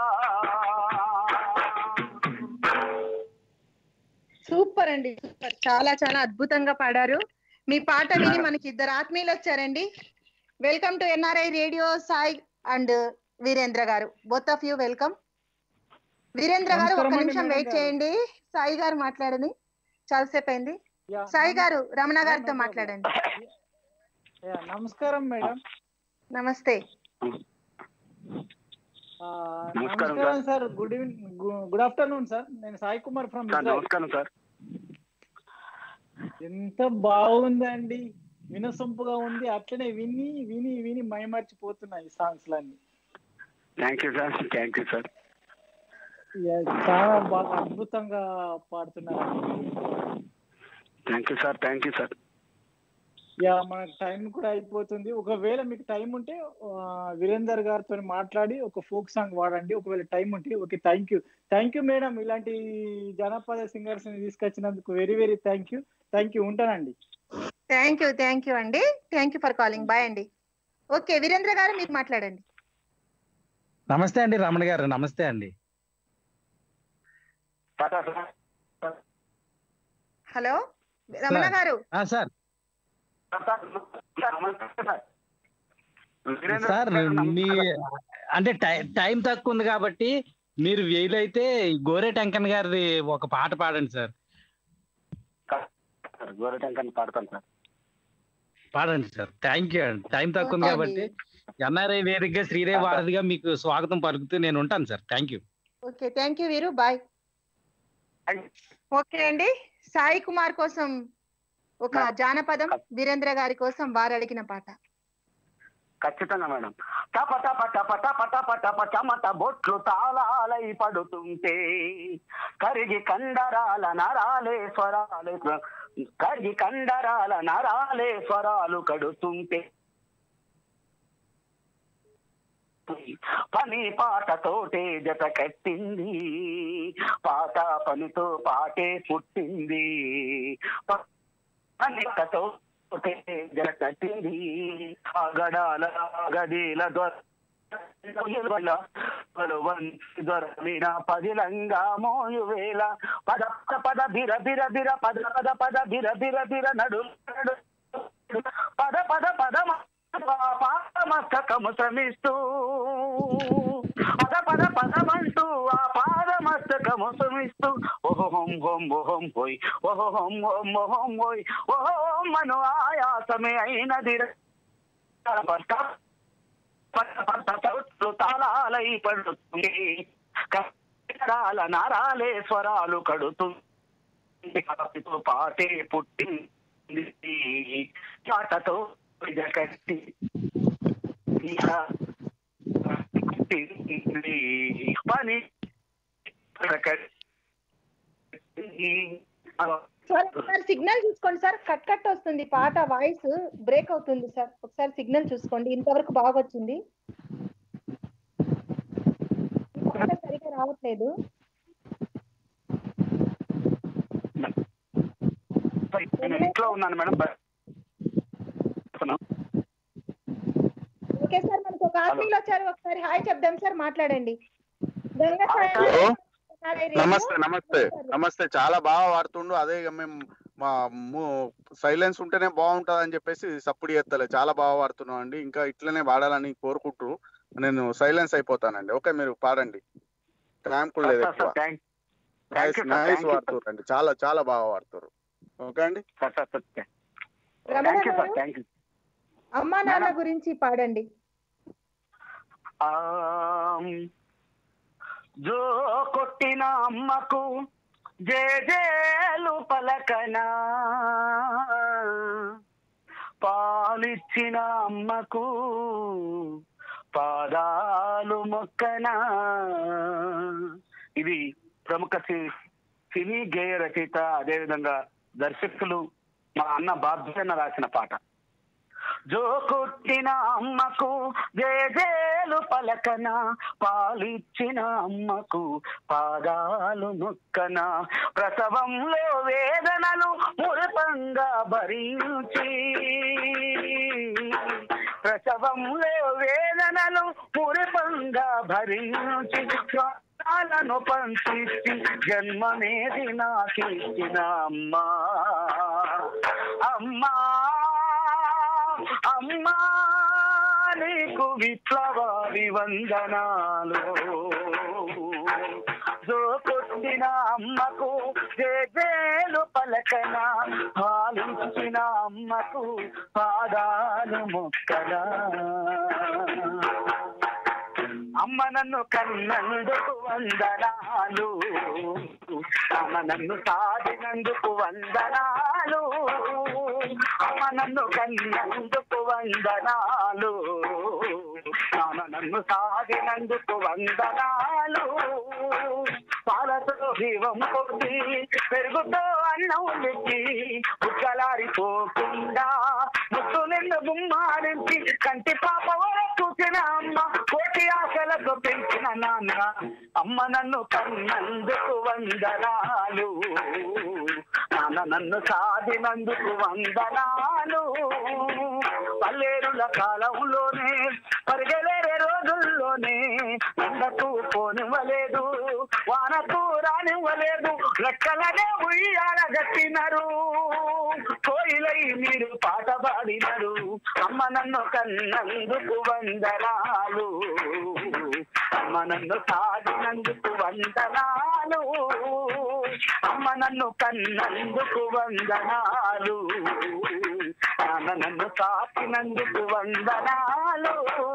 సూపర్ అండి, సూపర్. చాలా చాలా అద్భుతంగా పాడారు. మీ పాట విని మనకి ఇద్దరు ఆత్మీయులు వచ్చారండి. Welcome to NRI radio Sai and Veerendra గారు. Both of you welcome. Veerendra గారు ఒక నిమిషం వెయిట్ చేయండి, సాయి గారు మాట్లాడని చాలాసేపు అయింది. సాయి గారు రమణ గారితో మాట్లాడండి. నమస్కారం మేడం. నమస్తే. నమస్కారం sir. Good evening, good afternoon sir. నేను సాయి కుమార్ ఫ్రమ్ నమస్కారం సార్. ఎంత బాగుందండి, వినసొంపుగా ఉంది. అట్లనే విని విని విని మైమర్చిపోతున్నాయి సాంగ్స్ లన్నీ. Thank you sir. Thank you sir. చాలా బాగా అద్భుతంగా పాడుతున్నారు. Thank you sir. Thank you sir. మనకు టైం కూడా అయిపోతుంది. ఒకవేళ మీకు టైం ఉంటే వీరేందర్ గారితో మాట్లాడి ఒక ఫోక్ సాంగ్ వాడండి, ఒకవేళ టైం ఉంటే. Okay, thank you. Thank you madam. ఇలాంటి జానపద సింగర్స్ ని తీసుకొచ్చినందుకు very very thank you. Thank you. ఉంటానండి. థ్యాంక్ యూ అండి. Thank you for calling. Bye అండి. ఓకే, వీరేంద్ర గారు మీరు మాట్లాడండి. నమస్తే అండి రమణ గారు. నమస్తే అండి. హలో రమణ గారు. సార్ సార్ మీ అంటే టైం తక్కువ ఉంది కాబట్టి మీరు వీలైతే గోరే టెంకన్ గారిది ఒక పాట పాడండి సార్. గోరే టెంకన్ పాడతాను సార్. పాడండి సార్. థ్యాంక్ యూ అండి. టైం తక్కువ ఉంది కాబట్టి ఎన్ఆర్ఐ వేదికగా శ్రీదేవి వారధిగా మీకు స్వాగతం పలుకుతూ నేను ఉంటాను sir. Thank you. Okay, thank you Veeru. Bye. Okay అండి, సాయి కుమార్ కోసం ఒక జానపదం, వీరేంద్ర గారి కోసం వారు అడిగిన పాట. ఖచ్చితంగా మేడం. టప టప టప టప టప టప టమట బొట్లు తాళాలై పడుతుంటే కరిగి కండరాల నరాలే స్వరాలు కడుతుంటే పని పాటతోటే జత కట్టింది, పాట పనితో పాటే పుట్టింది. పనితో జత కట్టింది, అగడాల గడీల దొరమిన పదిలంగా మోయు వేళ పద పద బిర బిర బిర పద పద పద బిర బిర బిర నడు పద పద పద పాదమస్తకము శ్రమిస్తూ పద పద పదమంటూ ఆ పాదమస్తకము శ్రమిస్తూ ఓహో హోం హోం ఓహోం హోయ్ ఓహో హోం హోం ఓహోం హోయ్ ఓహో మను ఆయాసమే అయినది తాళాలై పడుతుంది, కరాల నారాలే స్వరాలు కడుతుంది, కాపితో పాటే పుట్టింది, పాటతో కట్టి పని సార్ సిగ్నల్ చూసుకోండి సార్, కట్ కట్ వస్తుంది, పాట వాయిస్ బ్రేక్ అవుతుంది సార్. ఒకసారి సిగ్నల్ చూసుకోండి. ఇంతవరకు బాగా వచ్చింది, పాట సరిగా రావట్లేదు. ఇంట్లో ఉన్నాను మేడం. ఓకే సార్, మనకు ఒక ఆత్మీయులు వచ్చారు, ఒకసారి హాయ్ చెప్దాం సార్, మాట్లాడండి. నమస్తే నమస్తే నమస్తే. చాలా బాగా వాడుతుండు. అదే మేము మా సైలెన్స్ ఉంటేనే బాగుంటది అని చెప్పేసి సప్పుడు చేస్తలే. చాలా బాగా వాడుతున్నాం అండి, ఇంకా ఇట్లనే వాడాలని కోరుకుంటూ నేను సైలెన్స్ అయిపోతానండి. ఓకే, మీరు పాడండి. ర్యాంప్ లేదు ఎక్కువ. నైస్ వాడుతురండి, చాలా చాలా బాగా వాడుతారు. ఓకే అండి. అమ్మా నాన్న గురించి పాడండి. జో కొట్టిన అమ్మకు జేజేలు పలకనా, పాలిచ్చిన అమ్మకు పాదాలు మొక్కనా. ఇది ప్రముఖ సినీ గేయ రచయిత, అదేవిధంగా దర్శకులు మా అన్న బాబ్జన్న రాసిన పాట. జో కొట్టిన అమ్మకు జేజేలు పలకన, పాలిచ్చిన అమ్మకు పాదాలు మొక్కన, ప్రసవంలో వేదనలు మురపంగా భరించి, ప్రసవంలో వేదనలు మురపంగా భరించి, ప్రాణాలను పంచిచ్చి జన్మనేది నాకిచ్చిన అమ్మా. అమ్మా అమ్మా నీకు విప్లవాది వందనాలు. జో కొట్టిన అమ్మకు జేజేలు పలకన, పాలించిన అమ్మకు పాదాలు మొక్కనా. అమ్మ నన్ను కన్నందుకు వందనాలు, అమ్మ నన్ను సాధినందుకు వందనాలు, అమ్మ నన్ను కన్నందుకు వందనాలు, అమ్మ నన్ను సాధినందుకు వందనాలు. పాలతో జీవం కొట్టి పెరుగుతో అన్నం పెట్టి ఉక్కలారిపోకుండా ముట్టు నిన్ను గుమ్మారించి కంటి పాప వరకు చూసిన అమ్మ, కోటి ఆశలతో పెంచిన నాన్న. అమ్మ నన్ను కన్నందుకు వందనాలు, నాన్న నన్ను సాధినందుకు వందనాలు. పల్లేరుల కాలంలోనే పరిగెలేరే రోజుల్లోనే ఎండకు పోనివ్వలేదు, వానకు రానివ్వలేదు, లెక్కలనే ఉయ్యాల గట్టినరు, కోయిలై మీరు పాట పాడినరు. అమ్మ నన్ను కన్నందుకు వందనాలు, అమ్మ నన్ను సాధినందుకు వందనాలు, అమ్మ నన్ను కన్నందుకు వందనాలు, నాన్న నన్ను సాకినందుకు వందనాలు.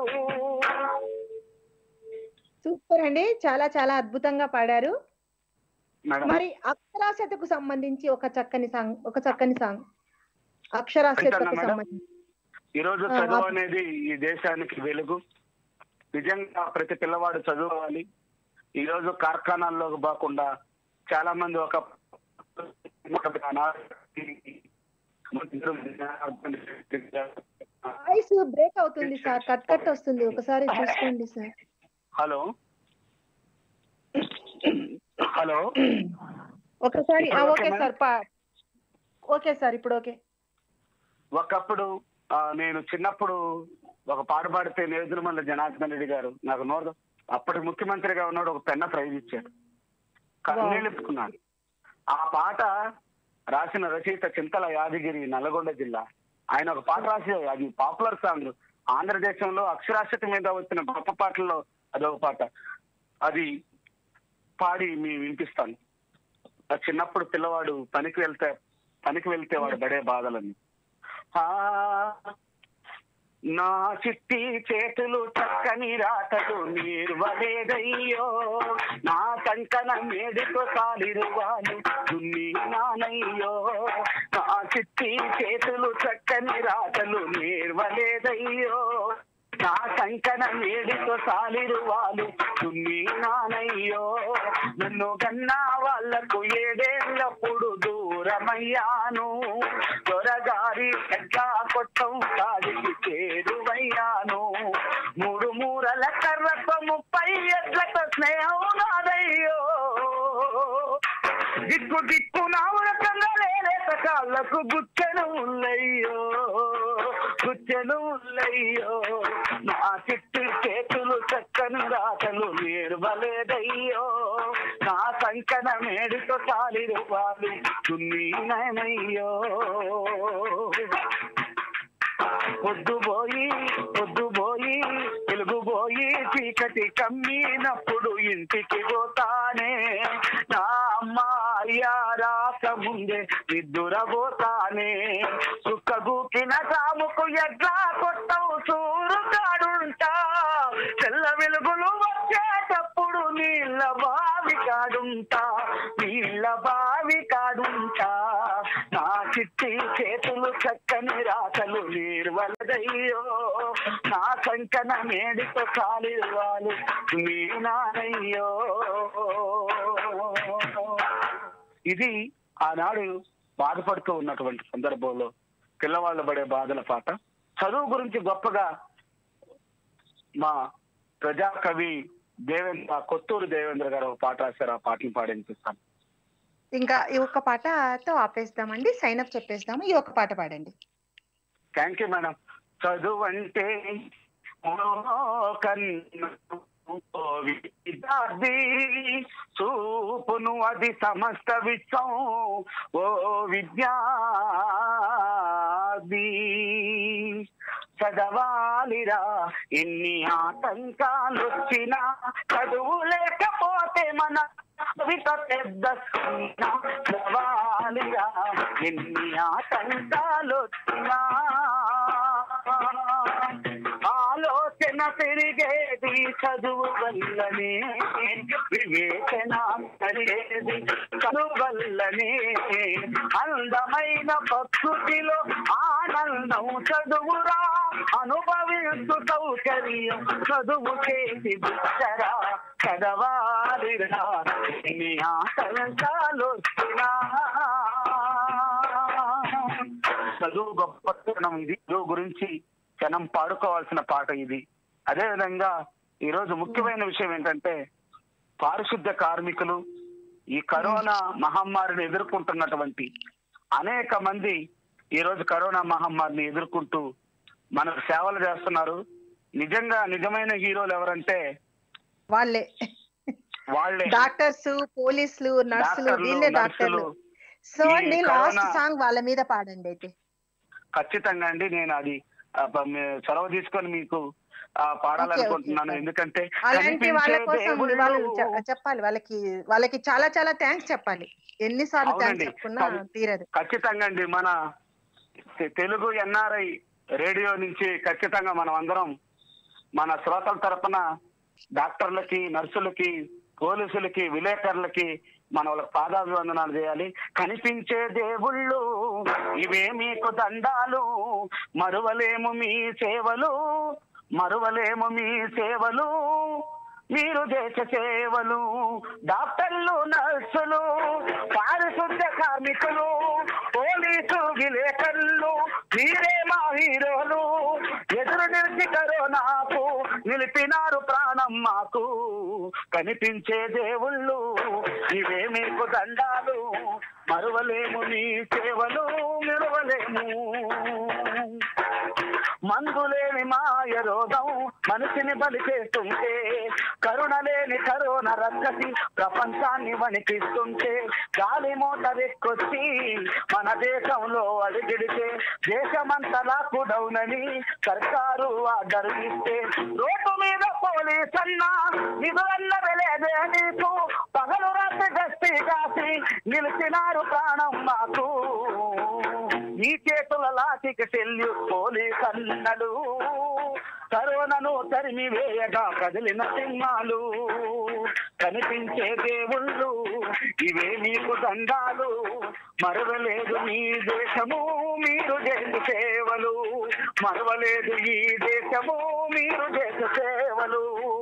సూపర్ అండి, చాలా చాలా అద్భుతంగా పాడారు. మరి అక్షరాస్యతకు సంబంధించి ఒక చక్కని సాంగ్ అక్షరాస్యతకు సంబంధించి. ఈ రోజు చదువు అనేది ఈ దేశానికి వెలుగు. నిజంగా ప్రతి పిల్లవాడు చదువుకోవాలి. ఈ రోజు కార్ఖానాల్లోకి పోకుండా చాలా మంది ఒక వాయిస్ బ్రేక్ అవుతుంది సార్, కట్ కట్ వస్తుంది, ఒకసారి చూసుకోండి సార్. హలో హలో ఒకసారి ఓకే సార్, ఓకే సార్, ఇప్పుడు ఓకే. ఒకప్పుడు నేను చిన్నప్పుడు ఒక పాట పాడితే నేదురుమల్ల జనార్దన్ రెడ్డి గారు నాకు అప్పటి ముఖ్యమంత్రిగా ఉన్నాడు, ఒక పెన్న ప్రైజ్ ఇచ్చాడు, కన్నీళ్ళు ఎత్తుకున్నాడు. ఆ పాట రాసిన రచయిత చింతల యాదగిరి, నల్లగొండ జిల్లా. ఆయన ఒక పాట రాశారు, అది పాపులర్ సాంగ్. ఆంధ్రదేశంలో అక్షరాస్యత మీద వచ్చిన గొప్ప పాటల్లో అదొక పాట. అది పాడి మేము వినిపిస్తాను. చిన్నప్పుడు పిల్లవాడు పనికి వెళ్తే వాడు పడే బాధలన్నీ. నా చిట్టి చేతులు చక్కని రాతలు నిర్వలేదయ్యో, నా కంకణ మేడితో కాలిరువాలు దున్ని నానయ్యో. నా చిట్టి చేతులు చక్కని రాతలు నిర్వలేదయ్యో, నా కంకణ మేడితో సాలిరువాలు దున్ని నానయ్యో. నన్ను కన్నా వాళ్లకు 7 ఏళ్లప్పుడు దూరమయ్యాను, త్వరగారి ఎట్లా కొట్టం కాడికి చేరువయ్యాను. 3 మూరల కర్రతో 30 ఎట్లతో స్నేహం నాదయ్యో, దిక్కు దిక్కు నావులకంగా లేలేత కాళ్ళకు గుచ్చెలు ఉన్నయ్యో, గుచ్చెలు ఉన్నయ్యో. నా చిట్టి చేతులు చక్కని రాతలు నేర్వలేదయ్యో, నా సంకన మేడితో కాలిరువాలు చున్నీనయ్యో. పొద్దుపోయి వెలుగుపోయి చీకటి కమ్మినప్పుడు ఇంటికి పోతానే, నా అమ్మాయ్య రాక ముందే నిద్దురపోతానే. సుక్కగూకిన సాముకు ఎట్లా కొట్టవు చూరుగాడుంటా, తెల్ల వెలుగులు వచ్చేటప్పుడు నీళ్ళ బావి కాడుంటా, నీళ్ళ బావి కాడుంటా. నా చిట్టి చేతులు చక్కని రాతలు నిర్వలదయ్యో, నా సంకన మేడితో కాలిరువాలు మీ నానయ్యో. ఇది ఆనాడు బాధపడుతూ ఉన్నటువంటి సందర్భంలో పిల్లవాళ్ళు పడే బాధల పాట. చదువు గురించి గొప్పగా మా ప్రజాకవి కొత్తూరు దేవేంద్ర గారు ఒక పాట రాశారు, ఆ పాటను పాడించాను. ఇంకా ఈ ఒక్క పాటతో ఆపేస్తామండి, సైన్ అప్ చెప్పేస్తాము. ఈ ఒక్క పాట పాడండి. Thank you madam. చదువు అంటే విద్యార్థి చూపును అది సమస్త విశ్వం ఓ విద్యార్థి. చదవాలిరా ఎన్ని ఆటంకాలు వచ్చినా, చదువు లేకపోతే మన కవిత పెద్ద చదవాలిరా ఎన్ని ఆటంకాలు వచ్చినా. ఆలోచన పెరిగేది చదువు వల్లనే, వివేచన పెరిగేది చదువు వల్లనే. అందమైన ప్రకృతిలో ఆనందం చదువురా, అనుభవించు సౌకర్యం చదువు చేసి బుచ్చరా. చదవాలిరా ఎన్ని ఆటంకాలు వచ్చినా. చదువు గొప్పతనం ఇది, చదువు గురించి జనం పాడుకోవాల్సిన పాట ఇది. అదే విధంగా ఈ రోజు ముఖ్యమైన విషయం ఏంటంటే, పారిశుద్ధ్య కార్మికులు ఈ కరోనా మహమ్మారిని ఎదుర్కొంటున్నటువంటి అనేక మంది ఈ రోజు కరోనా మహమ్మారిని ఎదుర్కొంటూ మనకు సేవలు చేస్తున్నారు. నిజంగా నిజమైన హీరోలు ఎవరంటే వాళ్ళే డాక్టర్స్, పోలీసులు, నర్సులు, వీళ్ళే డాక్టర్లు. సో అండి లాస్ట్ సాంగ్ వాళ్ళ మీద పాడండి అయితే. ఖచ్చితంగా అండి, నేను అది చొరవ తీసుకొని మీకు పాడాలనుకుంటున్నాను. ఎందుకంటే అలాంటి వాళ్ళ కోసం చెప్పాలి, వాళ్ళకి చాలా చాలా థ్యాంక్స్ చెప్పాలి. ఎన్నిసార్లు థ్యాంక్స్ చెప్పుకున్నా తీరదు. ఖచ్చితంగా అండి, మన తెలుగు ఎన్ఆర్ఐ రేడియో నుంచి ఖచ్చితంగా మనం అందరం మన శ్రోతల తరపున డాక్టర్లకి, నర్సులకి, పోలీసులకి, విలేకరులకి మన వాళ్ళకి పాదాభివందనాలు చేయాలి. కనిపించే దేవుళ్ళు ఇవే మీకు దండాలు, మరువలేము మీ సేవలు, మరువలేము మీ సేవలు, మీరు దేశ సేవలు. డాక్టర్లు, నర్సులు, పారిశుద్ధ్య కార్మికులు, పోలీసు, విలేకరులు, మీరే మా హీరోలు ఎదురు నిలిచి కరోనాకు నిలిపినారు ప్రాణం మాకు కనిపించే దేవుళ్ళు ఇవే మీకు దండాలు మరువలేము మీ సేవలు మెరువలేము మందులేని మాయ రోగం మనిషిని బలి చేస్తుంటే కరుణ లేని కరోనా రక్కసి ప్రపంచాన్ని వణికిస్తుంటే గాలి మోటరెక్కొచ్చి మన దేశంలో అడిగిడితే దేశమంతా లాక్డౌన్ అని సర్కారు ఆర్డర్ ఇస్తే రోడ్డు మీద పోలీస్ అన్నా నిధులన్న వెలేదే నీకు పగలు రాత్రి గస్తీ కాసి నిలిచినారు ప్రాణం మాకు నీ చేతుల లాఠీకి సెల్యూట్ పోలీస్ అన్నలు కరోనాను తరిమి వేయగా కదిలిన సింహాలు కనిపించే దేవుళ్ళు ఇవే మీకు దండాలు మరవలేదు మీ దేశము మీరు చేసే సేవలు మరవలేదు ఈ దేశము మీరు చేసే సేవలు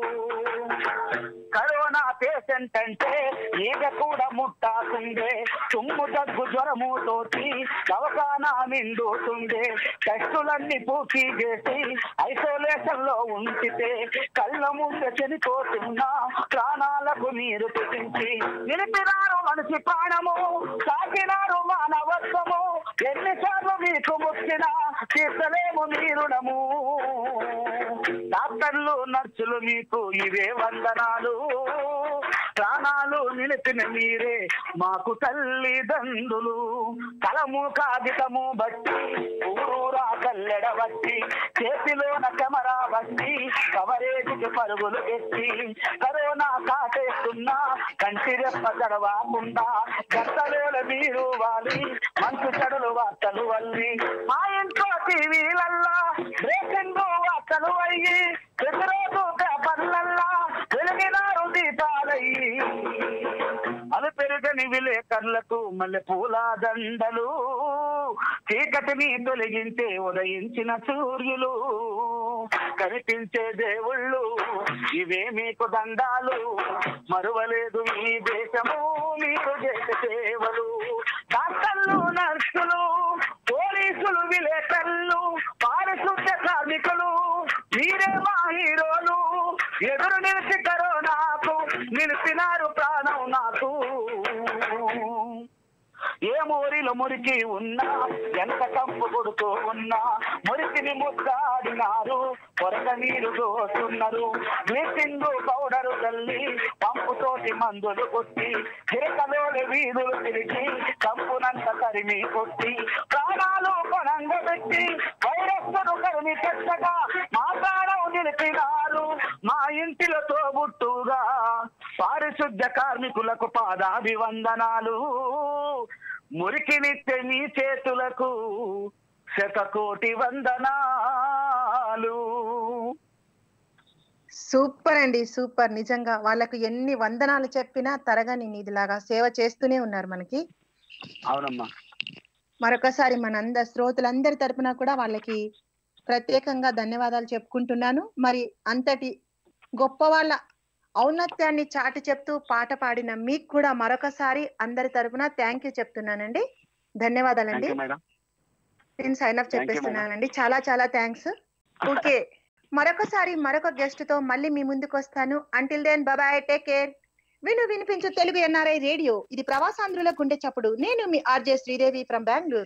కరోనా పేషెంట్ అంటే ఈగ కూడా ముట్టాకుండే తుమ్ము దగ్గు జ్వరము తోటి దవాఖానా నిండుతుండే టెస్టులన్నీ పూర్తి చేసి ఐసోలేషన్ లో ఉంచితే కళ్ళ ముందు చనిపోతున్నా ప్రాణాలకు నీరు తెచ్చి నిలిపినారు మనిషి ప్రాణము సాగినారు మానవత్వము ఎన్నిసార్లు మీకు ముక్కినా తీర్చలేము మీ రుణము డాక్టర్లు నర్సులు మీకు ఇవే వందనాలు ప్రాణాలు నిలిపిన మీరే మాకు తల్లిదండ్రులు కలము కాగితము బట్టి ఊరూరా కల్లెడ బట్టి చేతిలోన కెమెరా బట్టి కవరేజీకి పరుగులు ఎత్తి కరోనా కాటేస్తున్నా కంటి రెప్ప గడవకుండా గంటవేళ మీరు వాలి మంచు చెడులు వార్తలు వల్లి మా ఇంట్లో టీవీలల్లా బ్రేకింగ్ వార్తలు అయ్యి ప్రతిరోజు పేపర్లల్లా వెలిగినారు దీపాలయ్యి అవి పెరుగని విలేకరులకు మల్లె పూల దండలు చీకటిని తొలగించే ఉదయించిన సూర్యులు కనిపించే దేవుళ్ళు ఇవే మీకు దండాలు మరువలేదు ఈ దేశము మీరు చేసే సేవలు డాక్టర్లు నర్సులు పోలీసులు విలేకరులు పారిశుద్ధ కార్మికులు మీరే మా హీరోలు ఎదురు నిలిచి కరోనాకు నిలిపినారు ప్రాణం నాకు ఏ మోరిలో మురికి ఉన్నా ఎంత కంపు కొడుతూ ఉన్నా మురికిని ముద్దాడినారు కొరక నీరు దోస్తున్నారు బ్లీచింగ్ పౌడరు తల్లి పంపుతోటి మందులు కొట్టి చిరకలోని వీధులు తిరిగి కంపునంత తరిమి కొట్టి ప్రాణాలు కొనంగా పెట్టి వైరస్సును కరిమి పెట్టగా మా ప్రాణం నిలిపినారు మా ఇంటిలో తోబుట్టుగా పారిశుద్ధ కార్మికులకు పాదాభివందనాలు మురికినిచ్చే మీ చేతులకు శతకోటి వందనాలు. సూపర్ అండి, సూపర్. నిజంగా వాళ్ళకు ఎన్ని వందనాలు చెప్పినా తరగని నీదిలాగా సేవ చేస్తూనే ఉన్నారు మనకి. అవునమ్మా. మరొకసారి మనందరి శ్రోతలందరి తరపున కూడా వాళ్ళకి ప్రత్యేకంగా ధన్యవాదాలు చెప్పుకుంటున్నాను. మరి అంతటి గొప్ప వాళ్ళ ఔన్నత్యాన్ని చాటి చెప్తూ పాట పాడిన మీకు కూడా మరొకసారి అందరి తరపున థ్యాంక్ యూ చెప్తున్నానండి. ధన్యవాదాలండి. నేను సైన్ అప్ చెప్పేస్తున్నానండి. చాలా చాలా థ్యాంక్స్. ఓకే, మరొకసారి మరొక గెస్ట్ తో మళ్ళీ మీ ముందుకు వస్తాను. Until then bye, take care. వినిపించు తెలుగు ఎన్ఆర్ఐ రేడియో. ఇది ప్రవాసాంధ్రుల గుండె చప్పుడు. నేను మీ ఆర్జే శ్రీదేవి ఫ్రమ్ బెంగళూరు.